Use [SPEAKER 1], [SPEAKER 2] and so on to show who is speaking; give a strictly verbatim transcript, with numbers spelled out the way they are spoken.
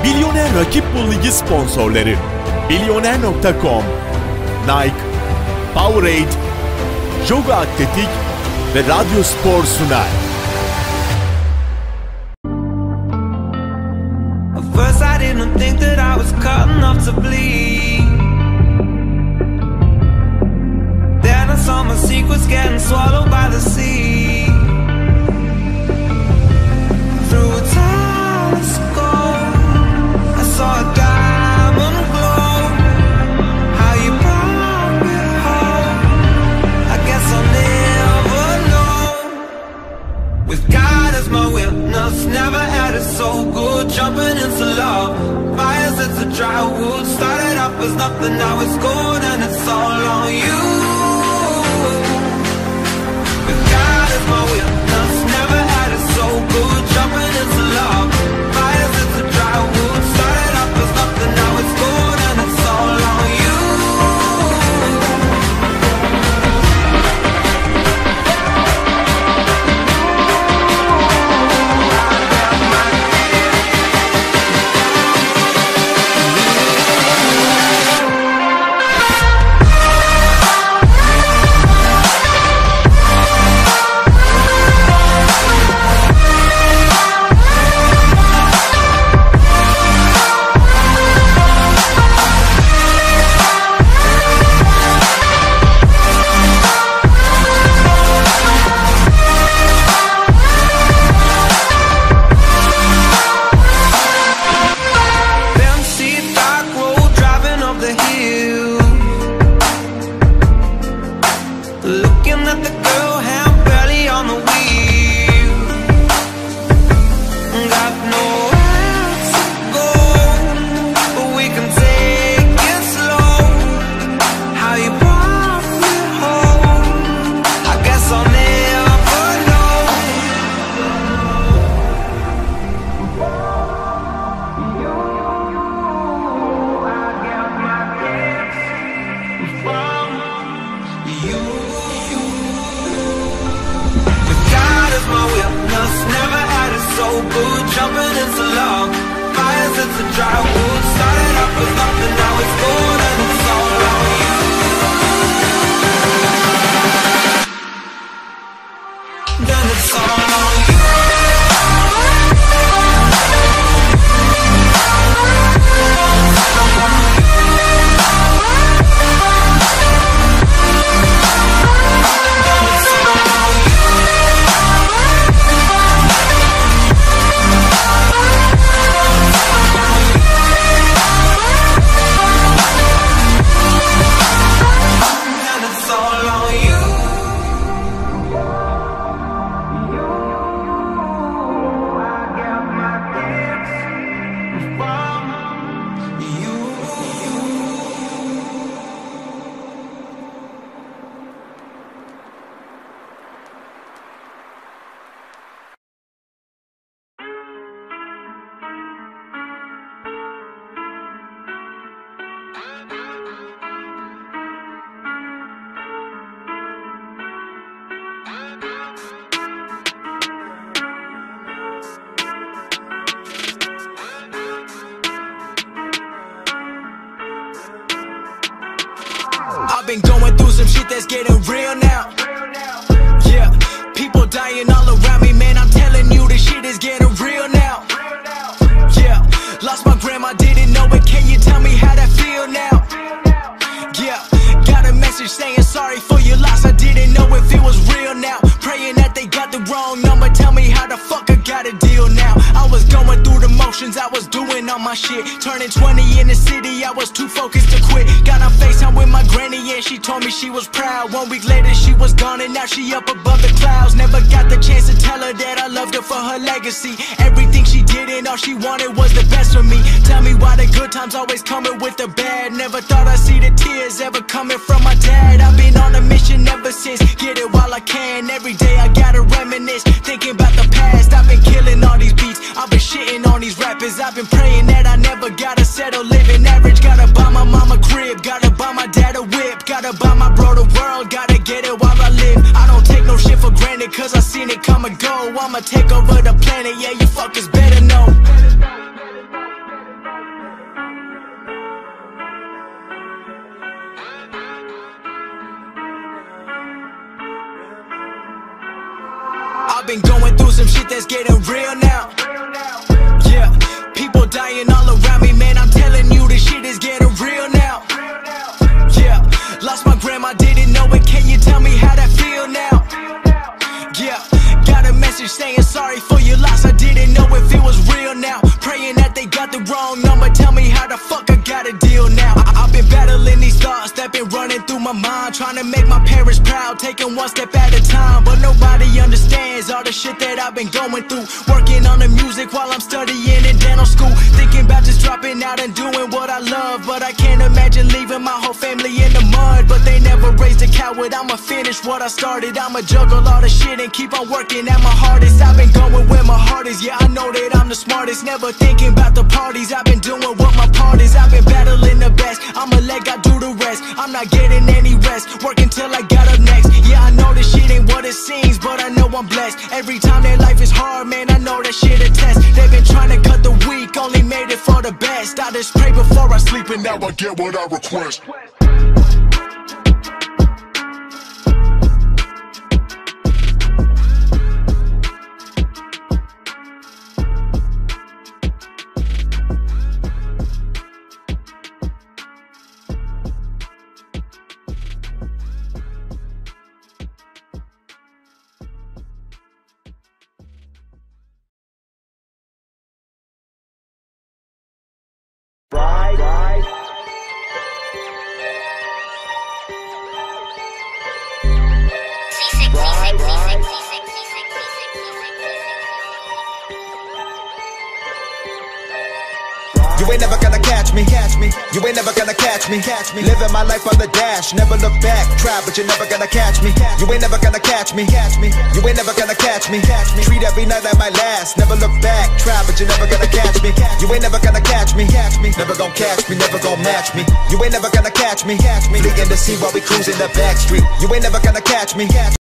[SPEAKER 1] Milyoner Rakip Bul Ligi sponsorları Milyoner nokta com, Nike, Powerade, Joga Atletik ve Radyo Spor sunar.
[SPEAKER 2] At first I didn't think that I was cut enough to bleed. Then I saw my secrets getting swallowed by the sea. Through a telescope I saw a diamond glow. How you brought me home, I guess I'll never know. With God as my witness, never had it so good. Jumping into love, fires into dry wood. Started off as nothing, now it's gold, and it's all on you. With God as my witness, never had it so good. Jumping into love, fires into dry wood. Started off as nothing, now it's gold, and it's all on you.
[SPEAKER 3] I've been going through some shit that's getting real now. Yeah, people dying all around me, man, I'm telling you this shit is getting real now. Yeah, lost my grandma, didn't know it, can you tell me how that feel now? Yeah, got a message saying sorry for your loss, I didn't know if it was real now. Praying that they got the wrong number, tell me how the fuck I got a deal now. I was going through the motions, I was doing all my shit. Turning twenty in the city, I was too focused to quit. Got on FaceTime with my granny and she told me she was proud. One week later she was gone and now she up above the clouds. Never got the chance to tell her that I loved her for her legacy. Everything she did and all she wanted was the best for me. Tell me why the good times always coming with the bad. Never thought I'd see the tears ever coming from my dad. I've been on a mission ever since, get it while I can. Every day I gotta reminisce, thinking about the past. I've been killing all these beats, I've been shitting on these rappers. I've been praying that I never gotta settle, living average. Gotta buy my mama crib, gotta buy my dad a whip, gotta buy my bro the world, gotta get it while I live. I don't take no shit for granted, cause I seen it come and go. I'ma take over the planet, yeah, you fuckers better know. been going through some shit that's getting real now. Yeah, people dying all around me, man, I'm telling you this shit is getting real now. Yeah, lost my grandma, didn't know it, can you tell me how that feel now? Yeah, got a message saying sorry for your loss, I didn't know if it was real now. Praying that they got the wrong number, tell me how the fuck I got a deal now. I I've been battling these thoughts that been running through my mind, trying to make my parents proud, taking one step at a time. But nobody understands all the shit that I've been going through. Working on the music while I'm studying in dental school, thinking about just dropping out and doing what I love. But I can't imagine leaving my whole family in the mud. But they never raised a coward, I'ma finish what I started. I'ma juggle all the shit and keep on working at my hardest. I've been going where my heart is, yeah, I know that I'm the smartest. Never thinking about the parties, I've been doing what my part is. I've been battling the best, I'ma let God do the rest. I'm not getting any rest, working till I got up next. Yeah, I know this shit ain't what it seems, but I know I'm blessed. Every time that life is hard, man, I know that shit a test. They've been trying to cut the weak, only made it for the best. I just pray before I sleep and now I get what I request.
[SPEAKER 4] Right, right. Right, right.
[SPEAKER 5] You ain't never gonna catch me, catch me. You ain't never gonna catch me, catch me. Living my life on the dash, never look back. Try, but you're never gonna catch me. You ain't never gonna catch me, catch me. You ain't never gonna catch me, catch me. Treat every night like my last, never look back. Try, but you're never gonna catch me. You ain't never gonna catch me, catch me. Never gonna catch me, never gonna match me. You ain't never gonna catch me, catch me. Fleeing to see while we cruising the back street. You ain't never gonna catch me, catch me.